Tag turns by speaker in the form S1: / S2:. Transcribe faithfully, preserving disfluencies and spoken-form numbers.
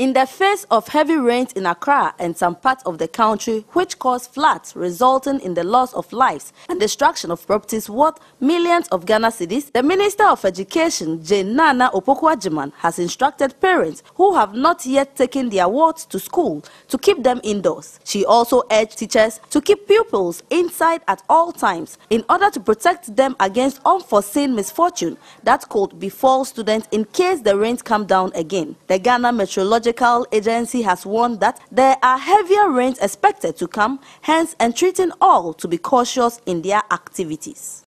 S1: In the face of heavy rains in Accra and some parts of the country which caused floods resulting in the loss of lives and destruction of properties worth millions of Ghana cedis, the Minister of Education, Jane Nana Opoku-Agyeman, has instructed parents who have not yet taken their wards to school to keep them indoors. She also urged teachers to keep pupils inside at all times in order to protect them against unforeseen misfortune that could befall students in case the rains come down again. The Ghana Meteorological Agency has warned that there are heavier rains expected to come, hence entreating all to be cautious in their activities.